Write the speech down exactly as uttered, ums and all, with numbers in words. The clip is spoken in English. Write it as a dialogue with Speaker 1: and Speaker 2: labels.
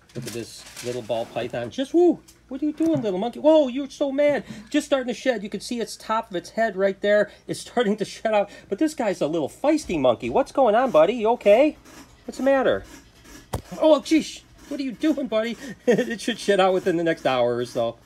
Speaker 1: Look at this little ball python. Just, whoo, what are you doing, little monkey? Whoa, you're so mad. Just starting to shed. You can see its top of its head right there is starting to shed out. But this guy's a little feisty monkey. What's going on, buddy? You okay? What's the matter? Oh, geez. What are you doing, buddy? It should shed out within the next hour or so.